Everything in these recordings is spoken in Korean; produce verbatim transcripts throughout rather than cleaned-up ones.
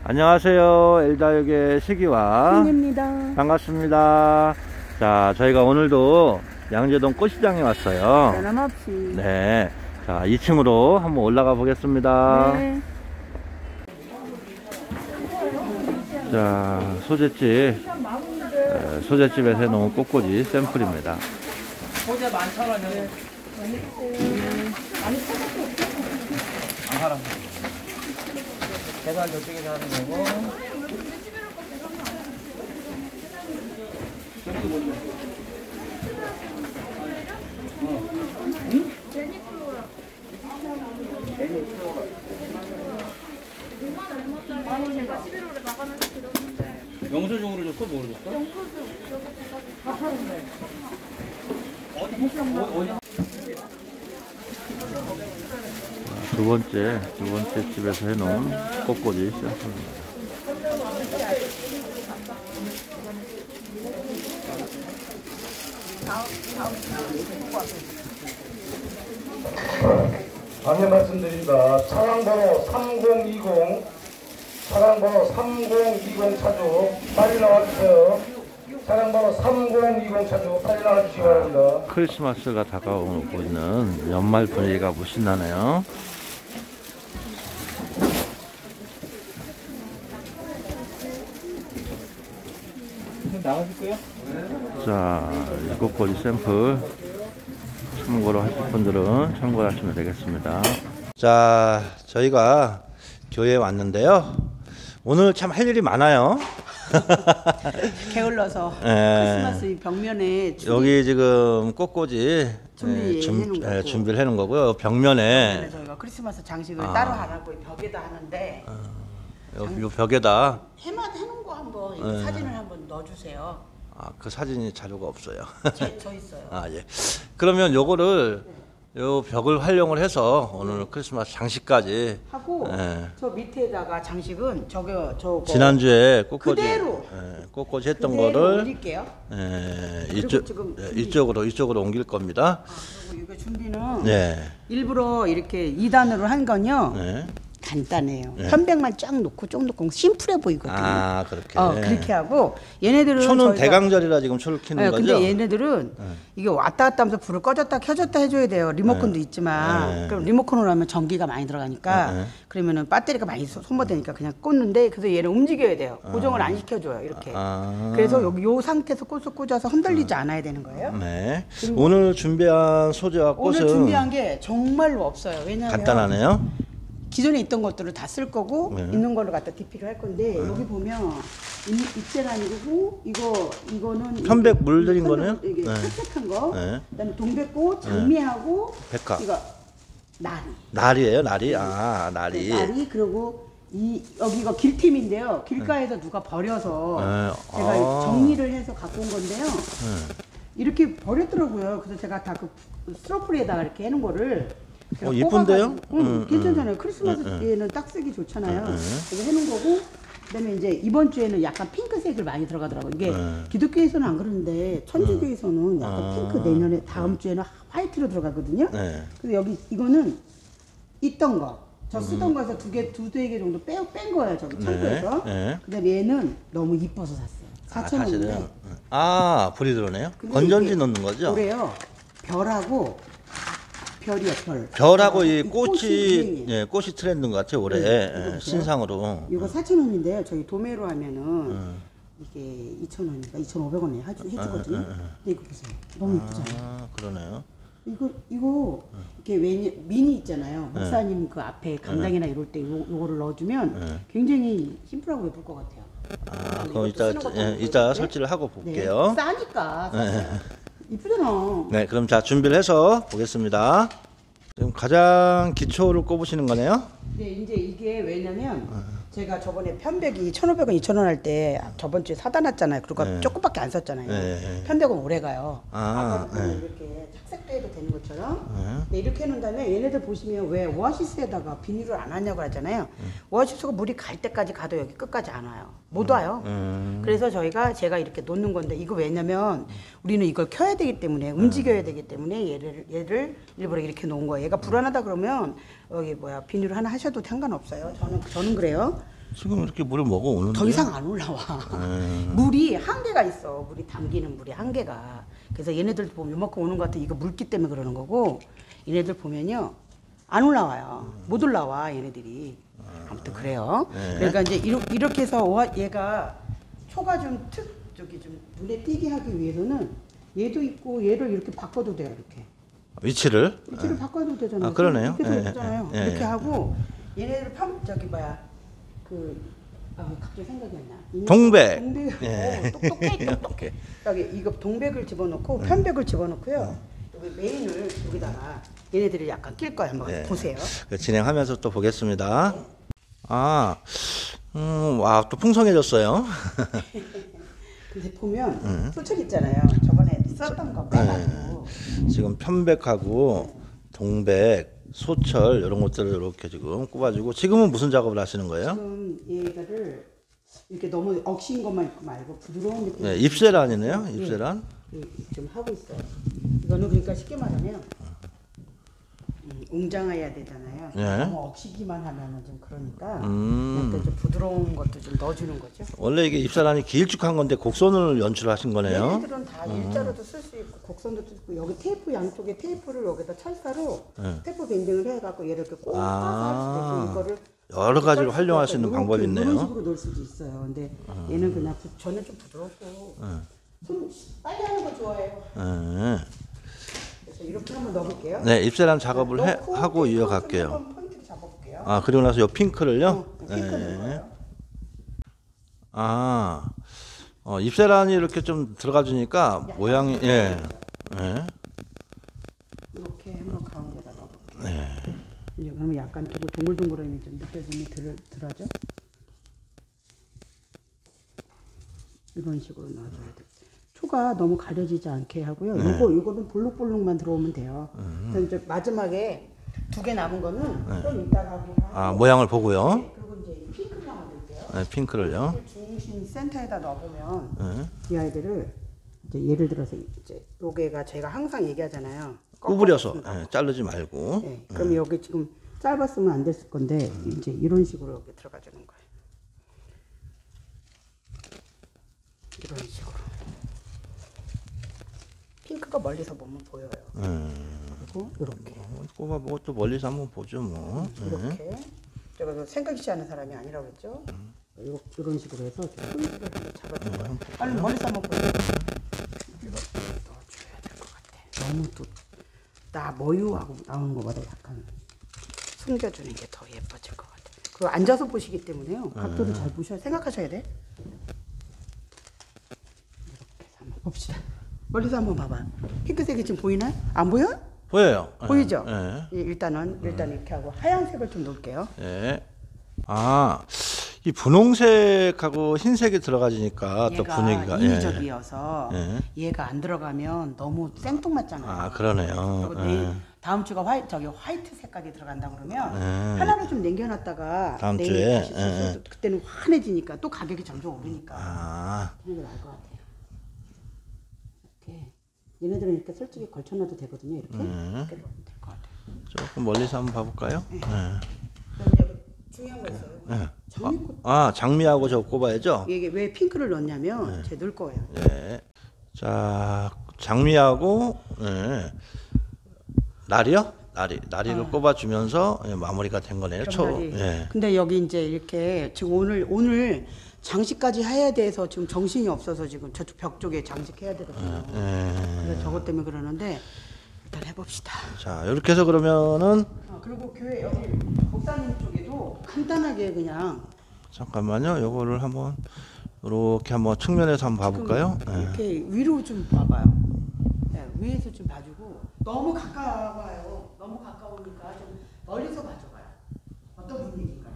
안녕하세요. 엘다육의 시기와 신입니다. 반갑습니다. 자, 저희가 오늘도 양재동 꽃시장에 왔어요. 변함없이. 네. 자, 이 층으로 한번 올라가 보겠습니다. 네. 자, 소재집, 소재집에서 해놓은 꽃꽂이 샘플입니다. 소재 만천 원이요. 안 팔아. 계산 저쪽에서 하는 거고. 영수증으로 줬어? 뭐로 줬어? 영수증. 어디? 두 번째, 두 번째 집에서 해놓은 꽃꽂이 샘플입니다. 안내 말씀드립니다. 차량번호 삼공이공, 차량번호 삼공이공 차주 빨리 나와주세요. 차량번호 삼공이공 차주 빨리 나와주시기 바랍니다. 크리스마스가 다가오고 있는 연말 분위기가 무신 나네요. 나가실 거예요? 자, 이 꽃꽂이 샘플 참고로 하실 분들은 참고하시면 되겠습니다. 자, 저희가 교회에 왔는데요. 오늘 참 할 일이 많아요. 게을러서 예. 크리스마스 벽면에 준비, 여기 지금 꽃꽂이 준비 예, 준, 해놓은 예, 거고. 준비를 해놓은 거고요. 벽면에 저희가 크리스마스 장식을 아. 따로 하라고 벽에다 하는데 요, 요 벽에다 해만 해놓은 거 한번 네. 사진을 한번 넣어주세요. 아, 그 사진이 자료가 없어요. 제, 저 있어요. 아, 예. 그러면 요거를 요 벽을 활용을 해서 오늘 크리스마스 장식까지 하고 예. 저 밑에다가 장식은 저거 저거 지난주에 꽃꽂이 그대로. 예, 꽃꽂이 했던 그대로 거를 올릴게요. 예, 그리고 이쪽 지금 예, 준비. 이쪽으로 이쪽으로 옮길 겁니다. 아, 그리고 이거 준비는 네. 일부러 이렇게 이 단으로 한 건요. 네. 간단해요. 네. 편백만 쫙 놓고 좀 놓고 심플해 보이거든요. 아, 그렇게. 어, 그렇게 하고 얘네들은 초는 저희가- 대강절이라 지금 초를 켜는 네, 거죠? 근데 얘네들은 이게 왔다 갔다 하면서 불을 꺼졌다 켜졌다 해줘야 돼요. 리모컨도 있지만 네. 그럼 리모컨으로 하면 전기가 많이 들어가니까 네. 그러면은 배터리가 많이 소- 소모되니까 그냥 꽂는데 그래서 얘를 움직여야 돼요. 고정을 안 시켜줘요. 이렇게. 아. 그래서 여기 요 상태에서 꽃을 꽂아서 흔들리지 않아야 되는 거예요. 네. 오늘 준비한 소재와 꽃은 오늘 준비한 게 정말로 없어요. 왜냐하면 간단하네요. 기존에 있던 것들을 다 쓸 거고 네. 있는 걸로 갖다 디피를 할 건데 여기 보면 입재라는 거고 이거 이거는 편백 이게 물 들인 편백, 거네요? 이게 네. 탈색한 거. 네. 그다음에 동백꽃, 장미하고 백화. 이거 나리. 날이에요, 날이. 아, 날이. 나리 그리고 이 여기 이거 길팀인데요. 길가에서 누가 버려서 네. 제가 아. 정리를 해서 갖고 온 건데요. 네. 이렇게 버렸더라고요. 그래서 제가 다 그 스트로프리에다가 이렇게 해놓은 거를 제가 어, 이쁜데요? 뽑아가지고- 응, 음, 괜찮잖아요. 음. 크리스마스에는 딱 쓰기 좋잖아요. 음, 음. 그래서 해놓은 거고, 그다음에 이제 이번 주에는 약간 핑크색을 많이 들어가더라고요. 이게 음. 기독교에서는 안 그러는데 천주교에서는 약간 아. 핑크, 내년에 다음 주에는 화이트로 들어가거든요. 네. 그래서 여기 이거는 있던 거, 저 음. 쓰던 거에서 두 개, 두세 개 정도 빼, 뺀 거예요. 저기 네, 창고에서. 네. 그다음에 얘는 너무 이뻐서 샀어요. 아, 사천 원인데. 사실은. 아, 불이 들어오네요. 근데 건전지 이게 넣는 거죠? 그래요. 별하고 별이요, 별. 별하고 이 꽃이 꽃이 유행이에요. 예, 꽃이 트렌드인 것 같아요, 올해. 네, 이거 예, 보세요. 신상으로. 이거 사천 원인데요. 저희 도매로 하면은 음. 이게 이천 원이니까 이천오백 원에 해주, 해주거든요. 음, 음, 음. 근데 이거 보세요. 너무 이쁘잖아요. 아, 그러네요. 이거 이거 이렇게 왜 미니 있잖아요. 네. 목사님 그 앞에 강당이나 이럴 때 요, 요거를 넣어주면 네. 굉장히 심플하고 예쁠 것 같아요. 아, 근데 그럼 이것도 이따, 쓰는 것도 예, 한번 이따 보여줄게. 설치를 하고 네. 볼게요. 싸니까 쌌어요. 이쁘잖아. 네, 그럼 자, 준비를 해서 보겠습니다. 지금 가장 기초를 꼽으시는 거네요? 네, 이제 이게 왜냐면 제가 저번에 편백이 천오백 원, 이천 원 할 때 저번 주에 사다 놨잖아요. 그리고 네. 조금밖에 안 썼잖아요. 네. 편백은 오래 가요. 아, 아까 네. 이렇게 착색도 해도 되는 것처럼. 네. 네, 이렇게 해놓은 다음에 얘네들 보시면 왜 오아시스에다가 비닐을 안 하냐고 하잖아요. 오아시스가 물이 갈 때까지 가도 여기 끝까지 안 와요. 못 와요. 음. 그래서 저희가 제가 이렇게 놓는 건데 이거 왜냐면 우리는 이걸 켜야 되기 때문에 움직여야 되기 때문에 얘를 얘를 일부러 이렇게 놓은 거예요. 얘가 불안하다 그러면 여기 뭐야 비닐을 하나 하셔도 상관없어요. 저는 저는 그래요. 지금 이렇게 물을 먹어 오는데. 더 이상 안 올라와. 음. 물이 한계가 있어. 물이 담기는 물이 한계가. 그래서 얘네들도 보면 요만큼 오는 것 같아. 이거 물기 때문에 그러는 거고 얘네들 보면요 안 올라와요. 못 올라와 얘네들이. 아무튼 그래요. 네. 그러니까 이제 이렇게, 이렇게 해서 와- 얘가 초가 좀 특 저기 좀 눈에 띄게 하기 위해서는 얘도 있고 얘를 이렇게 바꿔도 돼요. 이렇게 위치를. 위치를 바꿔도 되잖아요. 아, 그러네요. 이렇게 예, 되잖아요. 예, 예, 이렇게 예. 하고 얘네들 편 저기 뭐야 그 아, 왜 갑자기 생각이 안 나. 이 동백. 동백. 예. 오, 똑똑해, 똑똑해. 여기 이거 동백을 집어넣고 편백을 집어넣고요. 여기 메인을 여기다가 얘네들이 약간 낄 거예요. 한번 예. 보세요. 그 진행하면서 또 보겠습니다. 아, 음, 와, 또 풍성해졌어요. 근데 보면 음. 소철 있잖아요. 저번에 썼던 거 빼가지고. 지금 편백하고 동백, 소철 이런 것들을 이렇게 지금 꼽아주고 지금은 무슨 작업을 하시는 거예요? 지금 얘가를 이렇게 너무 억신 것만 있고 말고 부드러운 느낌. 네, 입세란이네요. 입세란. 좀 하고 있어요. 이거는 그러니까 쉽게 말하면 음, 웅장해야 되잖아요. 예. 너무 억시기만 하면은 좀 그러니까 음. 약간 좀 부드러운 것도 좀 넣어주는 거죠. 원래 이게 입세란이 길쭉한 건데 곡선을 연출하신 거네요. 얘네들은 다 일자로도 쓸 수 있고 곡선도 쓸 수 있고 여기 테이프 양쪽에 테이프를 여기다 찰사로 테이프 밴딩을 해갖고 얘를 이렇게 꼭 아. 파서 할 수도 있고 이거를 여러 가지로 썰 수도 활용할 수 있고 있는 방법이 이렇게 있네요. 이런 식으로 넣을 수도 있어요. 근데 얘는 그냥 부, 저는 좀 부드럽고 손 빨리 하는 거 좋아해요. 네. 그래서 이렇게 한번 넣어볼게요. 네, 입세란 작업을 해, 넣고 하고 핑크 이어갈게요. 한번 포인트를 잡아볼게요. 아, 그리고 나서 이 핑크를요? 어, 핑크 네. 넣어요. 아, 어, 입세란이 이렇게 좀 들어가 주니까 모양이, 예. 예. 이렇게 한번 가운데다 넣어볼게요. 네. 이제 그러면 약간 좀 동글동글함이 좀 느껴짐이 들, 들어죠? 이런 식으로 넣어줘야 돼요. 초가 너무 가려지지 않게 하고요. 네. 이거 이거는 볼록볼록만 들어오면 돼요. 그래서 이제 마지막에 두 개 남은 거는 좀 이따가 하고 아, 모양을 보고요. 네, 그리고 이제 이 핑크를 한번 넣을게요. 네, 핑크를요. 중심 센터에다 넣어보면 네. 이 아이들을 이제 예를 들어서 이제 요게가 제가 항상 얘기하잖아요. 구부려서 꺾어서 예, 자르지 말고. 네, 그럼 여기 지금 짧았으면 안 됐을 건데 이제 이런 식으로 이렇게 들어가 주는 거예요. 이런 식으로. 핑크가 멀리서 보면 보여요. 음, 그리고 이렇게 꼽아보고 또 멀리서 한번 보죠, 뭐. 네. 이렇게 제가 그 생각지 않은 사람이 아니라고 했죠. 요, 이런 식으로 해서 포인트를 한번 잡아줄 거예요. 빨리 멀리서 한번 보세요. 이렇게 넣어줘야 될 것 같아. 너무 또 나 모유하고 나오는 것보다 약간 숨겨주는 게 더 예뻐질 것 같아. 그거 앉아서 보시기 때문에요. 각도를 잘 보셔야 생각하셔야 돼. 이렇게 해서 한번 봅시다. 멀리서 한번 봐봐. 핑크색이 지금 보이나요? 안 보여? 보여요. 예, 보이죠? 예. 예, 일단은 일단 이렇게 하고 하얀색을 좀 넣을게요. 예. 아, 이 분홍색하고 흰색이 들어가지니까 또 얘가 분위기가. 예. 인위적이어서 예. 얘가 안 들어가면 너무 생뚱맞잖아요. 아, 그러네요. 그리고 예. 내일 다음 주가 화이 저기 화이트 색깔이 들어간다 그러면 예. 하나를 좀 남겨놨다가 다음 내일 주에? 다시 써서 예. 또 그때는 환해지니까 또 가격이 점점 오르니까 아, 그런 게 나을 것 같아요. 이렇게 얘네들은 이렇게 솔직히 걸쳐놔도 되거든요. 이렇게 예. 이렇게 넣으면 될 것 같아요. 조금 멀리서 한번 봐볼까요? 예. 그럼 이제 중요한 거 있어요. 예. 장미꽃 아, 장미하고 저 꼽아야죠? 이게 왜 핑크를 넣냐면 제 넣을 거예요. 예. 자, 장미하고, 예. 날이요? 날이. 날이를 꼽아주면서 예, 마무리가 된 거네요. 초. 정말이. 예. 근데 여기 이제 이렇게 지금 오늘 오늘 장식까지 해야 돼서 지금 정신이 없어서 지금 저쪽 벽 쪽에 장식해야 되거든요. 예. 그래서 저것 때문에 그러는데 일단 해봅시다. 자, 이렇게 해서 그러면은, 아, 그리고 교회 여기 목사님 쪽에도 간단하게 그냥 잠깐만요. 요거를 한번, 이렇게 한번 측면에서 한번 봐볼까요? 지금 예. 이렇게 위로 좀 봐봐요. 네, 위에서 좀 봐주고 너무 가까워요. 너무 가까우니까 좀 멀리서 봐줘봐요. 어떤 분위기인가요?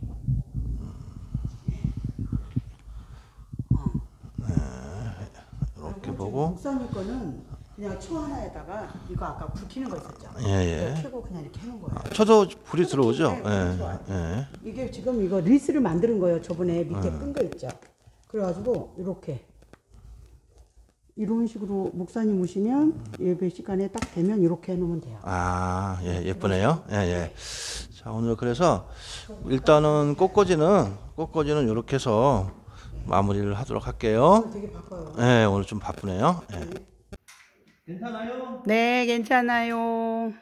이렇게 보고. 목사님 거는 그냥 초 하나에다가 이거 아까 불 켜는 거 있었죠? 예, 예. 이거 켜고 그냥 이렇게 해놓은 거예요. 쳐도 불이 들어오죠? 네, 불이 들어와요. 예. 예. 이게 지금 이거 리스를 만드는 거예요. 저번에 밑에 끈 거 있죠? 그래가지고 이렇게 이런 식으로 목사님 오시면 예배 시간에 딱 되면 이렇게 해놓으면 돼요. 아, 예, 예쁘네요. 예, 예. 자, 오늘 그래서 일단은 꽃꽂이는 꽃꽂이는 이렇게 해서 마무리를 하도록 할게요. 되게 바빠요. 네, 오늘 좀 바쁘네요. 네. 괜찮아요? 네, 괜찮아요.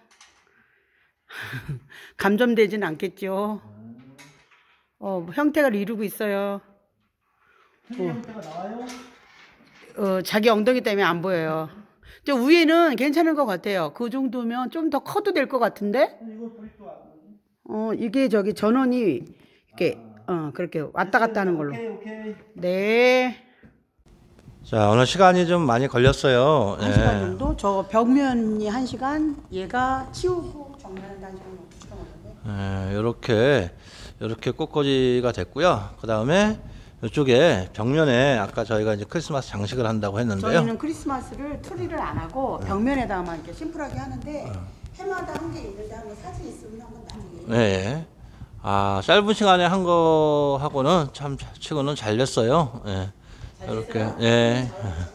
감점되진 않겠죠. 어, 형태가 이루고 있어요. 형태가 나와요? 어, 자기 엉덩이 때문에 안 보여요. 저 위에는 괜찮은 것 같아요. 그 정도면 좀 더 커도 될 것 같은데? 어, 이게 저기 전원이 이렇게, 어, 그렇게 왔다 갔다 하는 걸로. 오케이, 오케이. 네. 자, 오늘 시간이 좀 많이 걸렸어요. 한 네. 시간 정도? 저 벽면이 한 시간, 얘가 치우고 정리하는 한 시간 정도 시간 걸렸네. 네, 이렇게 이렇게 꽃꽂이가 됐고요. 그 다음에 이쪽에 벽면에 아까 저희가 이제 크리스마스 장식을 한다고 했는데요. 저희는 크리스마스를 트리를 안 하고 벽면에다만 이렇게 심플하게 하는데 해마다 한 개 있는데 한번 사진 있으면 한번 나중에. 네. 아, 짧은 시간에 한 거하고는 참 치고는 잘 됐어요. 예. 이렇게, 예.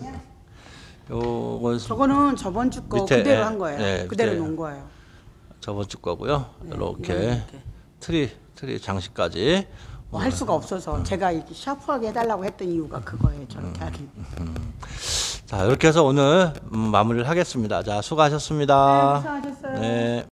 요건 저거는 저번 주 거 밑에, 그대로 예, 한 거예요. 예, 그대로 밑에. 놓은 거예요. 저번 주 거고요. 네, 이렇게 이거는 이렇게. 트리, 트리 장식까지. 뭐 할 수가 없어서 제가 이렇게 샤프하게 해달라고 했던 이유가 그거예요. 저렇게 하기. 자, 이렇게 해서 오늘 음, 마무리를 하겠습니다. 자, 수고하셨습니다. 네, 고생하셨어요. 네.